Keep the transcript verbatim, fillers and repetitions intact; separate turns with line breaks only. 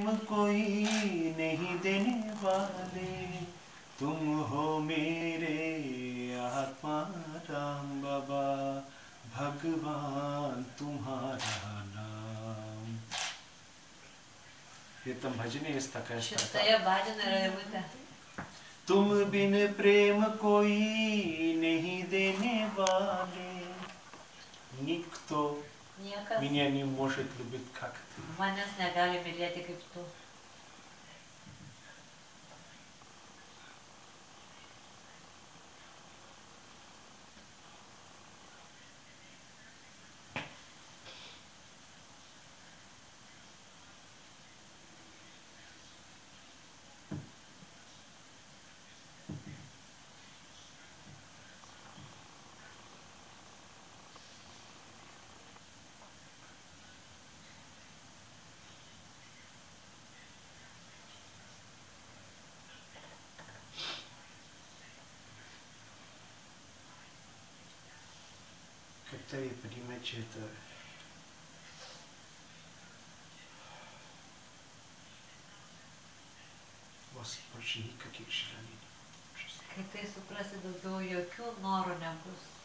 कोई नहीं देने वाले, तुम हो मेरे आत्मा राम बाबा, भगवान तुम्हारा नाम. Ir tam bhajanai jis ta kas ta.
Šitoje bhajanai yra eilutė.
तुम बिन प्रेम कोई नहीं देने वाले, никто меня не может любить как ты.
Manęs negali mylėti kaip tu.
Когда я понимаю, что это у вас больше никаких желаний.
Kai tai suprasi, daugiau jokių norų nebus.